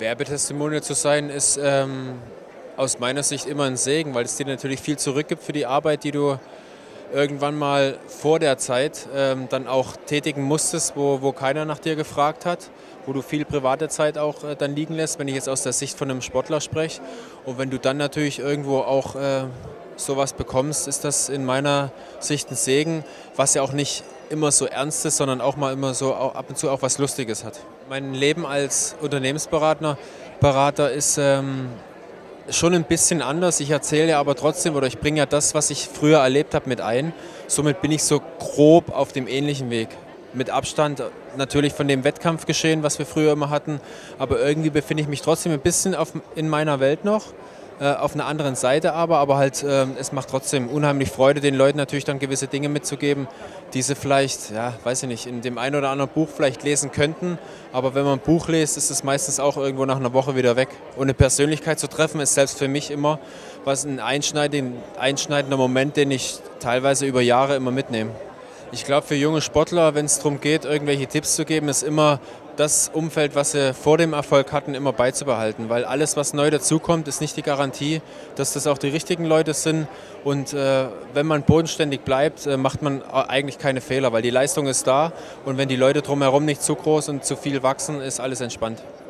Werbetestimonial zu sein, ist aus meiner Sicht immer ein Segen, weil es dir natürlich viel zurückgibt für die Arbeit, die du irgendwann mal vor der Zeit dann auch tätigen musstest, wo keiner nach dir gefragt hat, wo du viel private Zeit auch dann liegen lässt, wenn ich jetzt aus der Sicht von einem Sportler spreche. Und wenn du dann natürlich irgendwo auch sowas bekommst, ist das in meiner Sicht ein Segen, was ja auch nicht immer so ernst ist, sondern auch mal immer so auch ab und zu auch was Lustiges hat. Mein Leben als Berater ist schon ein bisschen anders. Ich erzähle ja aber trotzdem oder ich bringe ja das, was ich früher erlebt habe, mit ein. Somit bin ich so grob auf dem ähnlichen Weg. Mit Abstand natürlich von dem Wettkampfgeschehen, was wir früher immer hatten, aber irgendwie befinde ich mich trotzdem ein bisschen in meiner Welt noch. Auf einer anderen Seite aber halt, es macht trotzdem unheimlich Freude, den Leuten natürlich dann gewisse Dinge mitzugeben, die sie vielleicht, ja, weiß ich nicht, in dem einen oder anderen Buch vielleicht lesen könnten, aber wenn man ein Buch liest, ist es meistens auch irgendwo nach einer Woche wieder weg. Und eine Persönlichkeit zu treffen, ist selbst für mich immer ein einschneidender Moment, den ich teilweise über Jahre immer mitnehme. Ich glaube, für junge Sportler, wenn es darum geht, irgendwelche Tipps zu geben, ist immer das Umfeld, was sie vor dem Erfolg hatten, immer beizubehalten. Weil alles, was neu dazukommt, ist nicht die Garantie, dass das auch die richtigen Leute sind. Und wenn man bodenständig bleibt, macht man eigentlich keine Fehler, weil die Leistung ist da. Und wenn die Leute drumherum nicht zu groß und zu viel wachsen, ist alles entspannt.